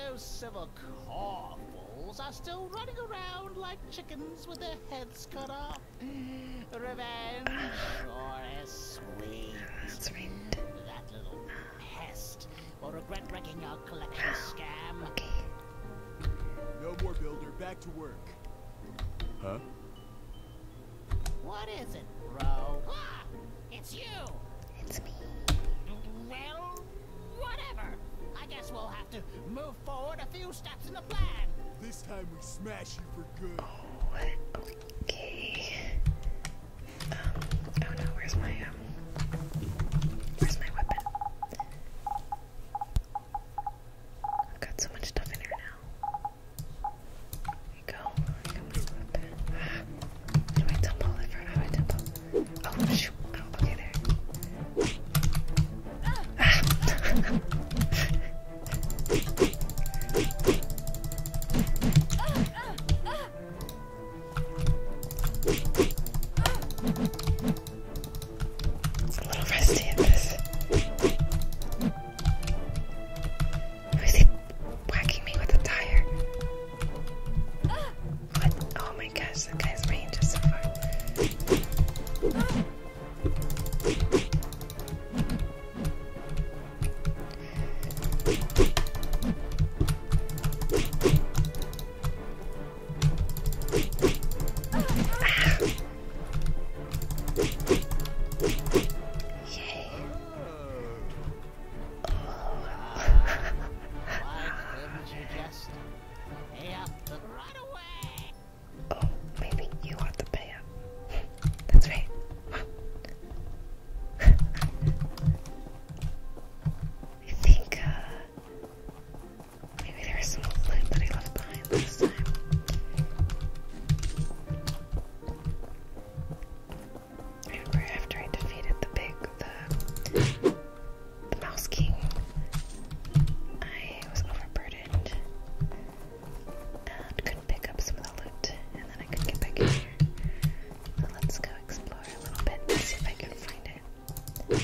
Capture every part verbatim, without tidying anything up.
those civil corps fools are still running around like chickens with their heads cut off. Revenge sure is sweet. That's right. That little pest will regret wrecking our collection scam. Okay. No more, Builder. Back to work. Huh? What is it, bro? Ah, it's you! It's me. Well, whatever. I guess we'll have to move forward a few steps in the plan. This time we smash you for good. Oh, okay. Um, oh no, where's my, um, where's my weapon? I've got so much stuff in here now. There you go. There you go, my weapon. How do I tumble? I forgot how I tumble. Oh, shoot. Oh, okay, there. Ah! It's a little rusty at this. Why is he whacking me with a tire? What? Oh my gosh, that guy's range is so far. Oh, maybe you want the pay up. That's right. I think, uh, maybe there was some loot that I left behind last time. I remember after I defeated the big, the, the Mouse King, I was overburdened and couldn't pick up some of the loot, and then I could get back in here. So let's go explore a little bit and see if I can find it.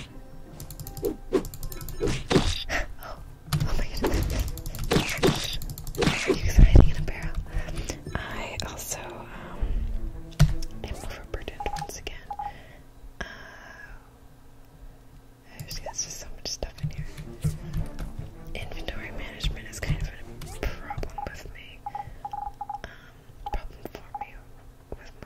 Oh, oh my goodness. You guys are hiding in a barrel. I also um, am overburdened once again. Uh, there's, there's just so much stuff in here. Inventory management is kind of a problem with me. Um, problem for me with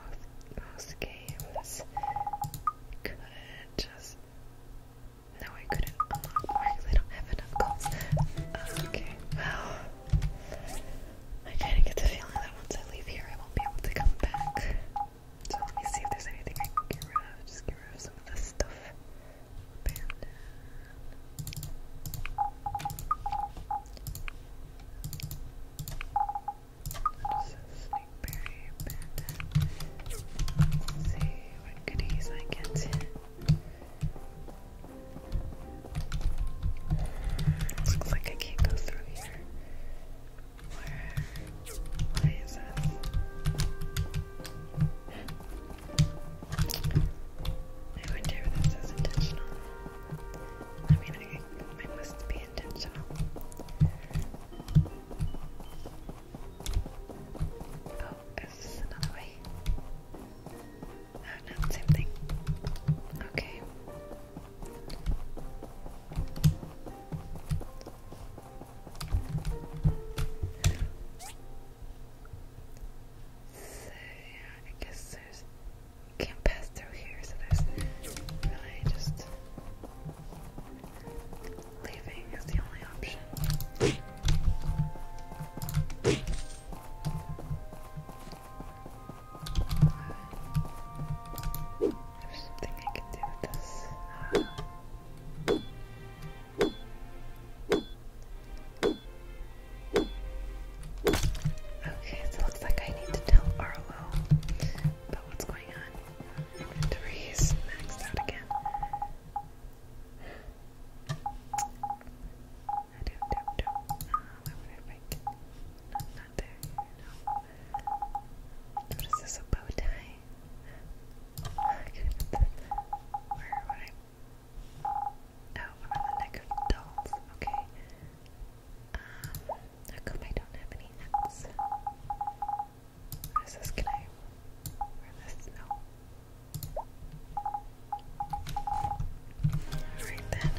come I don't have any hats? What is this? Can I wear this? No. Alright then.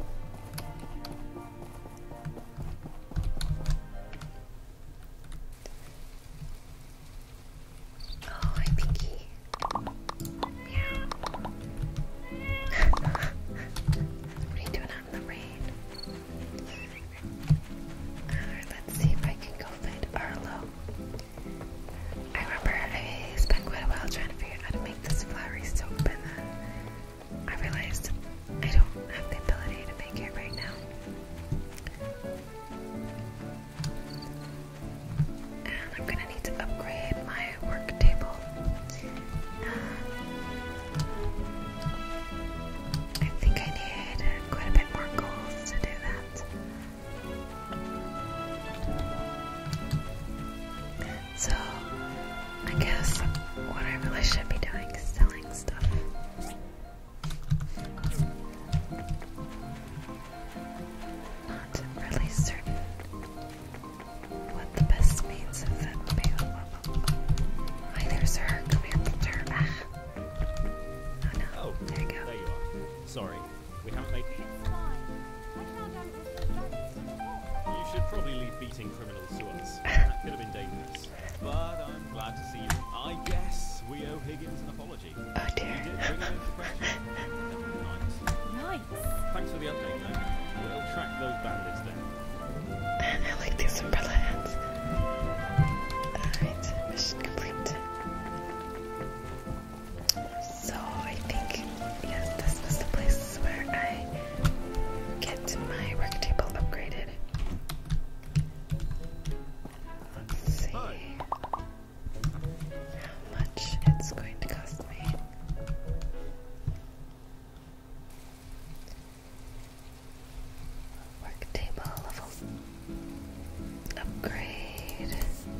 Oh, hi Pinky. Meow. What are you doing out in the rain? Alright, let's see if I can go find Arlo. I remember I spent quite a while trying to figure out how to make this flowery soap, and then I realized I don't have the ability to make it right now. And I'm gonna need to upgrade my work table. I think I need quite a bit more goals to do that. So, I guess what I really should be doing is selling stuff. Not really certain what the best means of that would be. Hi there, sir. Come here, sir. Ah. Oh no. Oh, there you go. there you are. Sorry, we haven't made... You should probably leave beating criminals to us. That could have been dangerous. But I'm glad to see you. I guess we owe Higgins an apology. Oh You dear. did bring him into question. Nice. Nice. Thanks for the update, though. We'll track those bandits then. I like these umbrella hats. Alright, mission complete. So I think, yes, this was the place where I get my work table upgraded. Let's see Hi. how much it's going to cost me. Work table level upgrade.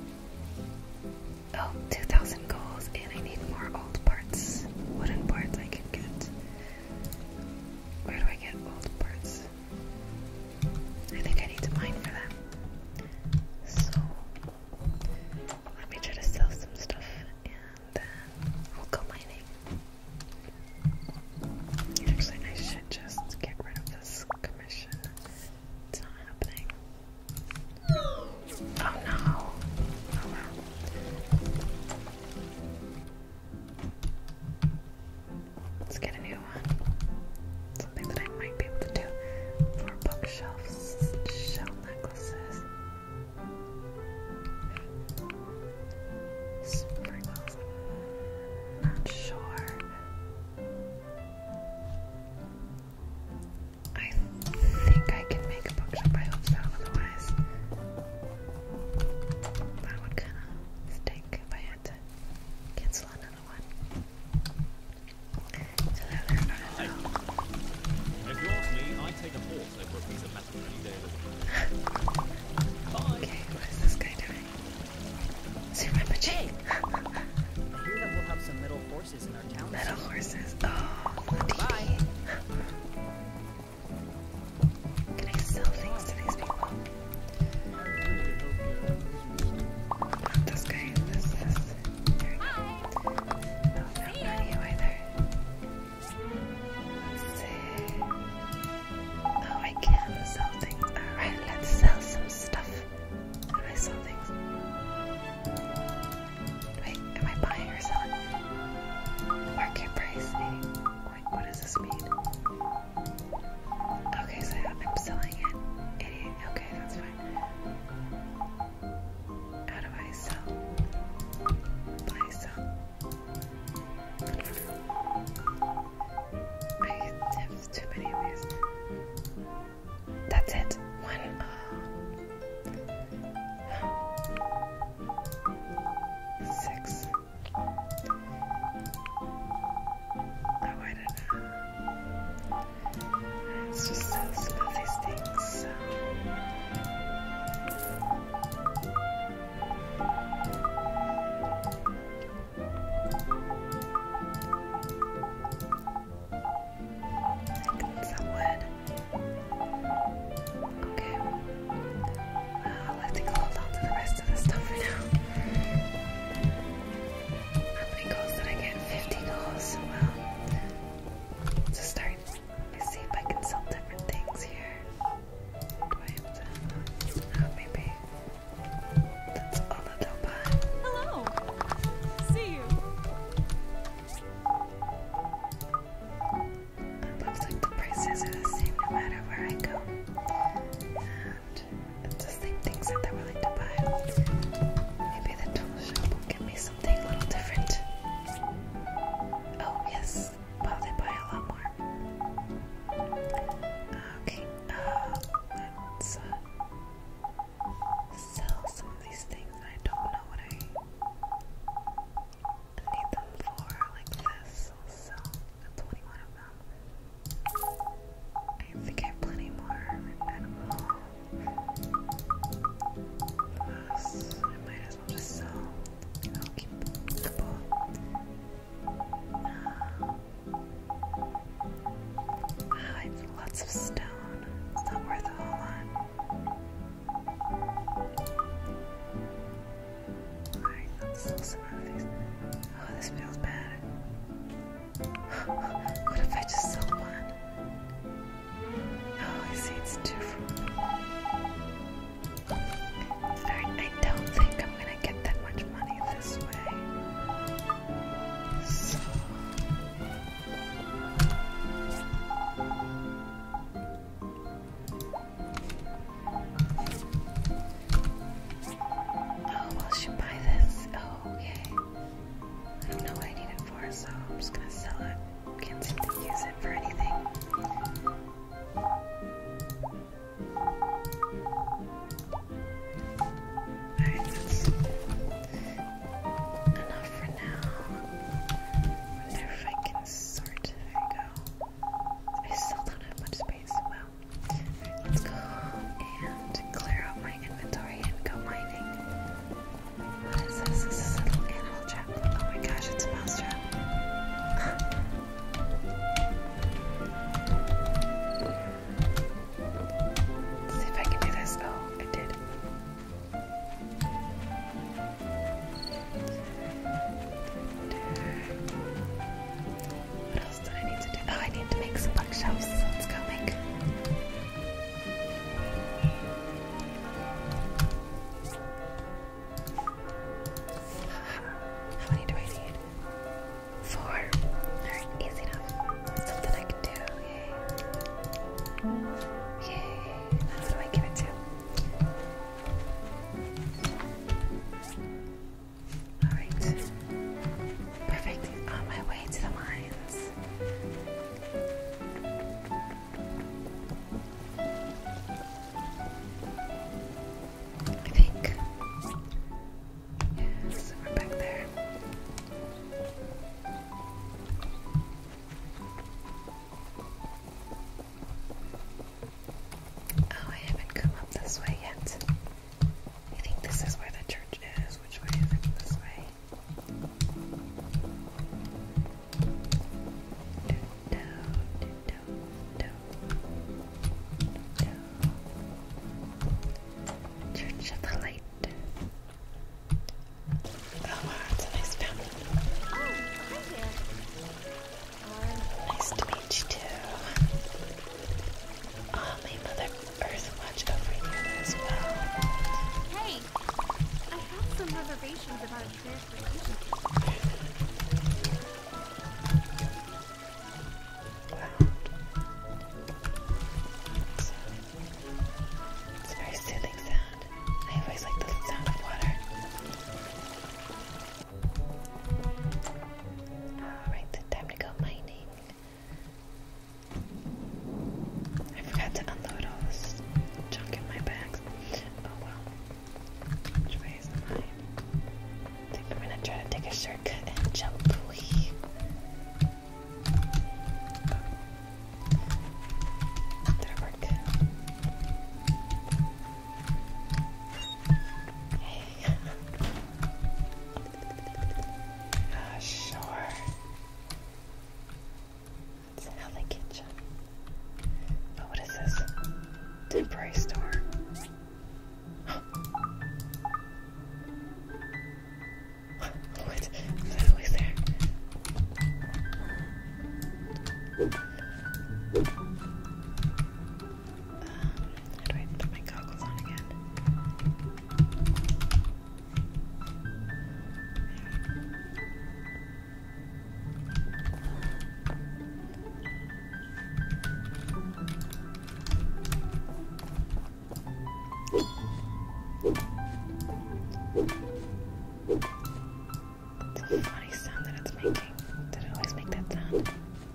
Oh, two thousand goals, and I need more old parts. Wooden parts I can get. Where do I get old parts? I think I need to mine for them. So, let me try to sell some stuff, and then I'll go mining. Actually, I should just get rid of this commission. It's not happening. Oh no. Oh well. Let's get a new one. Something that I might be able to do. Four bookshelves, shell necklaces, sprinkles. Not sure. I think I can make a bookshelf. I hope so. Otherwise, It's a very soothing sound. I always like the sound of water. Alright, then time to go mining. I forgot to unload all this junk in my bags. Oh well. Which way is the mine? I think I'm gonna try to take a shortcut and jump. Whee. Did it work? Hey. Ah, sure. That's how they get you. Oh, what is this? Temporary store. What? Is that always there? Um, how do I put my goggles on again? It's a funny sound that it's making. Did it always make that sound?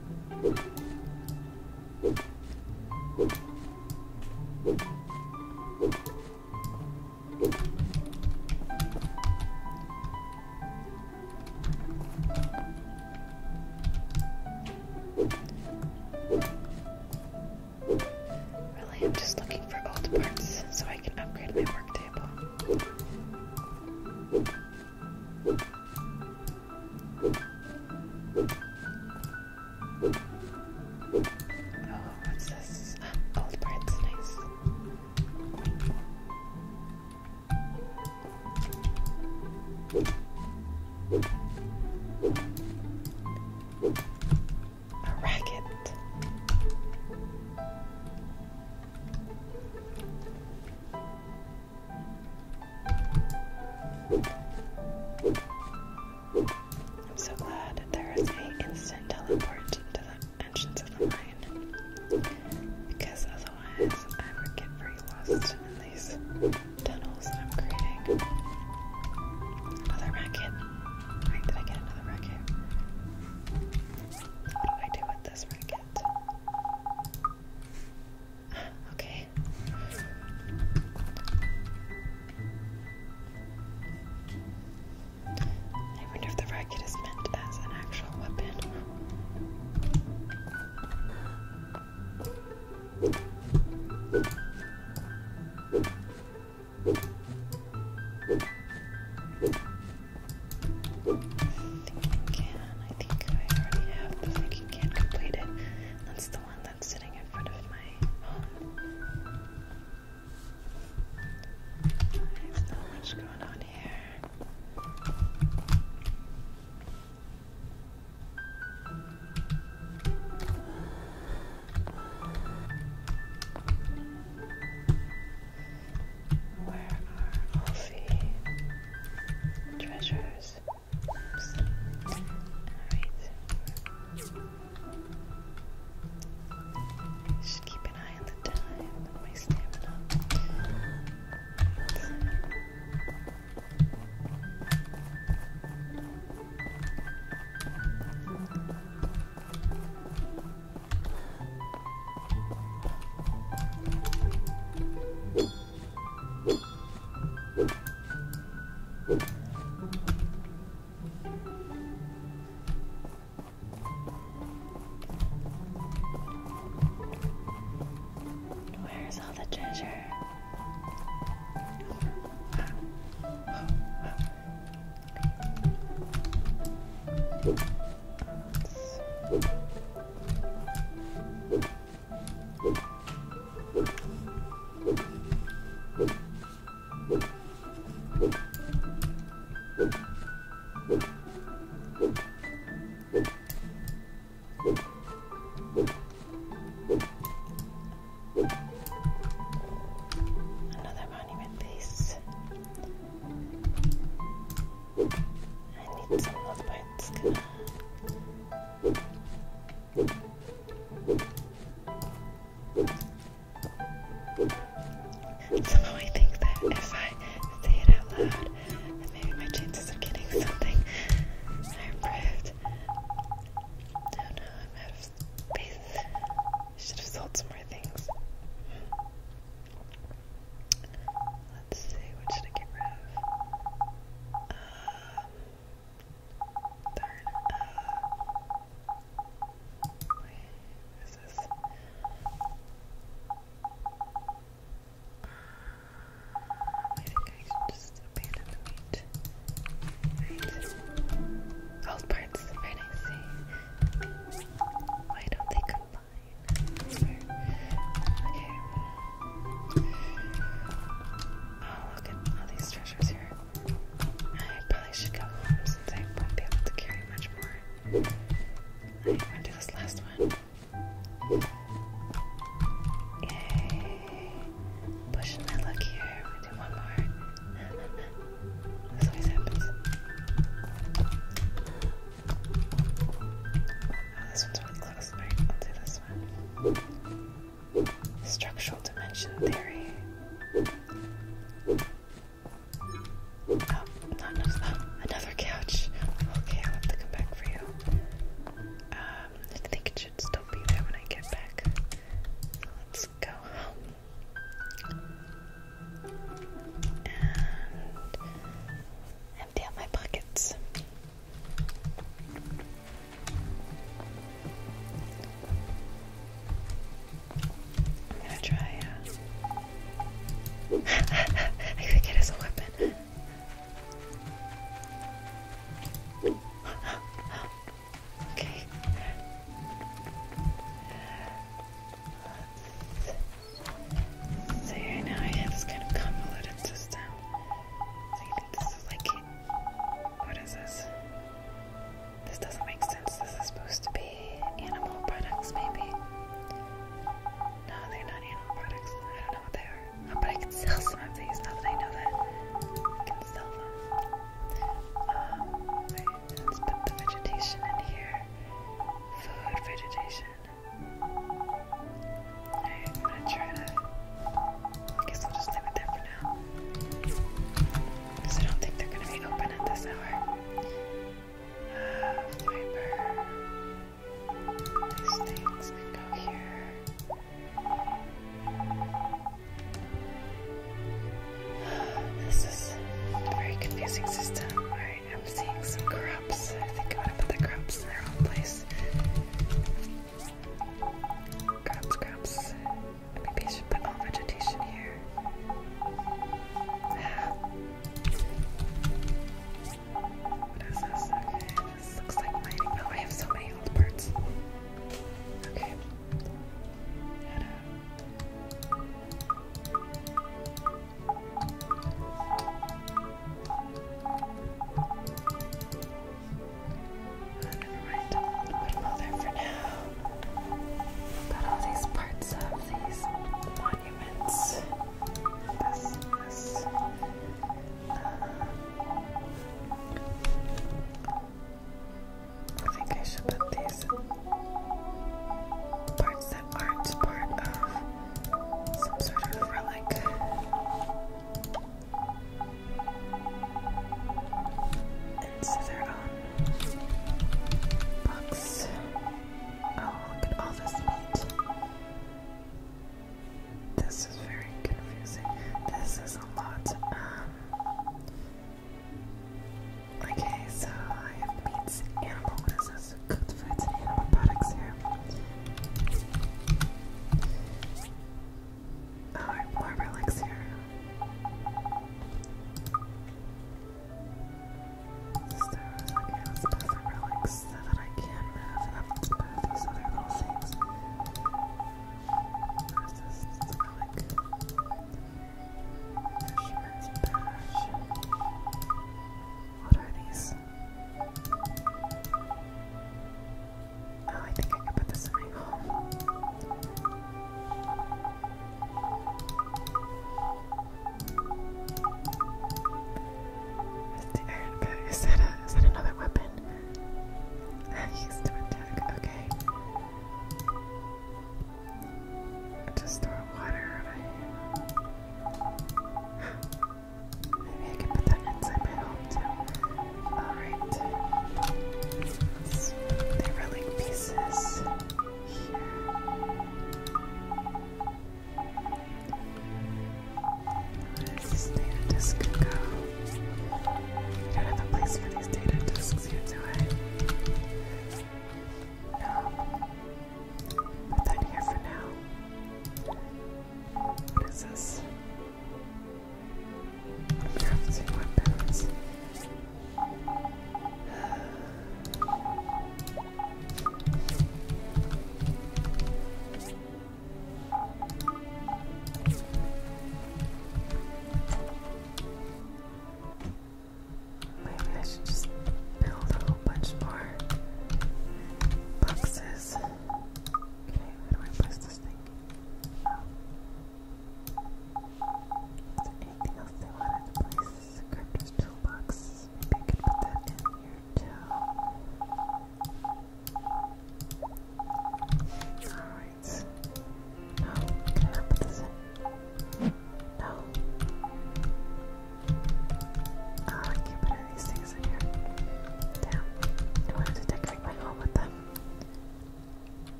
Really, I'm just looking for old parts so I can upgrade my work table. Oh, what's this? Old parts, nice. A racket. I'm so glad there is a instant teleport to the entrance of the mine, because otherwise I would get very lost in these tunnels that I'm creating. Another racket. Wait, did I get another racket? What do I do with this racket? Okay. I wonder if the racket is meant as an actual weapon. Thinking can. I think I already have the thinking can completed. That's the one that's sitting in front of my home. There's not much going on here. Where are all the treasures? Oops. Alright. Should keep an eye on the time and my stamina. Where's all the treasure? Another monument piece. get some of those bites. Gonna... Somehow I think that if I say it out loud, then maybe my chances of getting something are improved. Oh no, I'm out of space. I should have sold some more things. Let's see, what should I get rid of? Um, darn. Uh, wait, what is this? I think I should just abandon the meat. Right. Old parts, very nice. Why don't they combine? Okay. Oh, look at all these treasures here. I probably should go home since I won't be able to carry much more. I want to do this last one. Yay. Pushing my luck here. I'm gonna do one more. This always happens. Oh, this one's really close. Alright, I'll do this one. Structural dimension theory. Oh, not enough. Oh, another couch. Okay, I'll have to come back for you. Um, I think it should still be there when I get back. So let's go home. And empty out my pockets. I'm gonna try, uh... I could get it as a weapon. Okay. Let's see, right now I have this kind of convoluted system. So I think this is like... What is this? This doesn't make sense. This is supposed to be animal products, maybe? No, they're not animal products. I don't know what they are. Oh, but I can sell some of these now that I know that. I can sell them. Um, wait, let's put the vegetation in here. Food, vegetation. Alright, I'm gonna try to... I guess I'll just leave it there for now. Because I don't think they're gonna be open at this hour. Uh, fiber. These things can go here. This is a very confusing system. Alright, I'm seeing some crops. I think I'm gonna put the crops in their own place. Crops, crops. Maybe I should put all vegetation here. What is this? Okay, this looks like mining. Oh, I have so many old parts. Okay. Gotta... Uh, never mind. I'll put them all there for now. Got all these parts of these monuments. This, this. Um, I think I should put these parts that aren't part of some sort of relic into their own box. Oh, look at all this meat. This is very confusing. This is a lot. Um, okay, so I have meats, animal. What is this? Cooked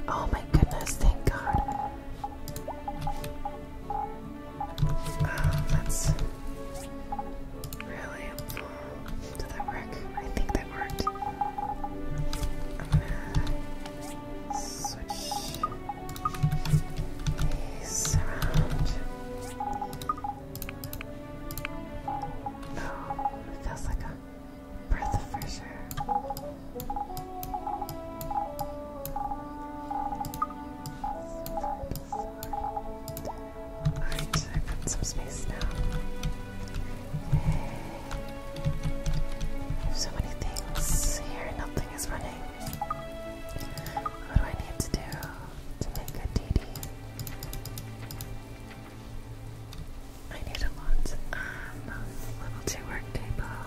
Oh my goodness, thank God. Oh, that's really helpful. Did that work? I think that worked. I'm gonna switch these around. Oh, it feels like a breath of fresh air. Alright, I've got some space now. Yay. There's so many things here, nothing is running. What do I need to do to make a D D? I need a lot. Um, level two work table.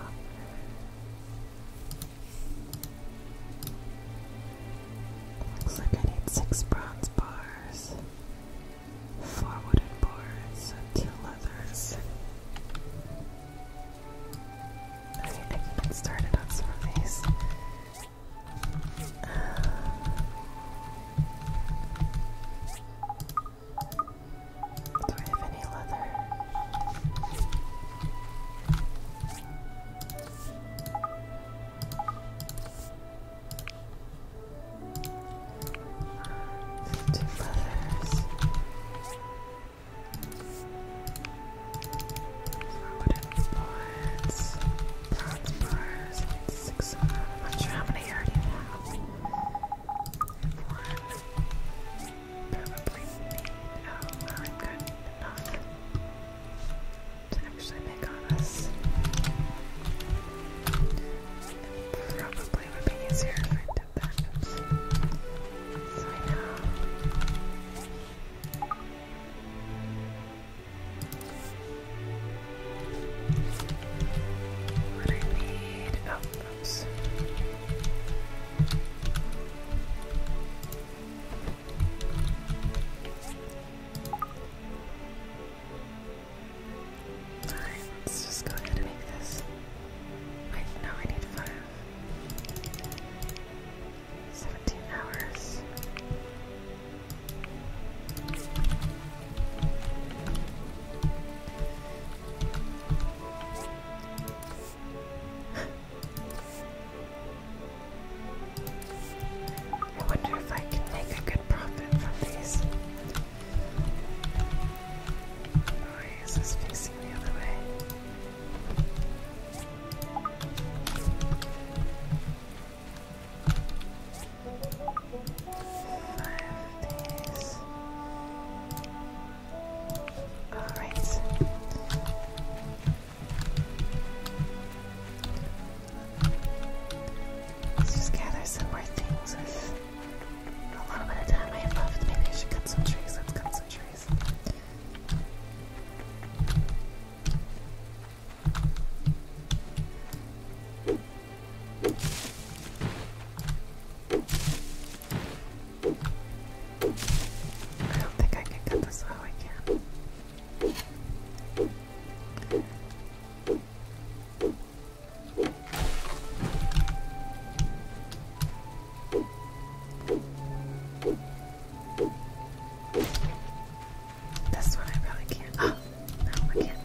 Looks like I need six bronze bars, four wooden boards, and two leathers. I mean, I can get started on some of these. Uh, do I have any leather? Two leathers. Four wooden boards. Bronze bars. Six of them. I'm not sure how many I already have. One. Probably need. Oh, well, I've got enough to actually make all this. It probably would be easier if I did that. So I know. What I need. Oh, oops. Alright, let's just go ahead and make this. Wait, no, I need five. Seventeen hours. I wonder if I can make a good profit from these. Why is this facing the other way? Five of these. Alright. Let's just gather some more things with a little bit of time I have left. Maybe I should cut some trees. Let's cut some trees. I don't think I can cut this. Oh, I can. This one I probably can't. Oh, no, I can't.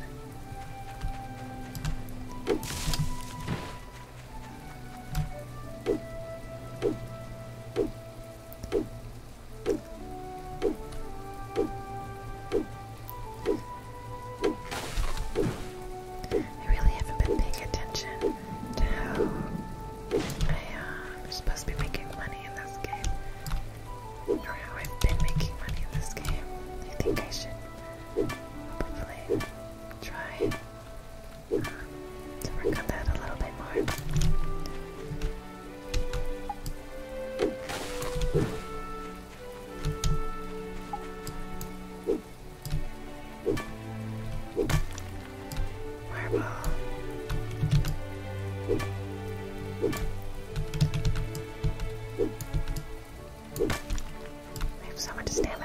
I really haven't been paying attention to how I uh, am supposed to be making money in this game, or how I've been making money in this game. I think I should hopefully try um, to work on that a little bit more. Marble. I have so much stamina.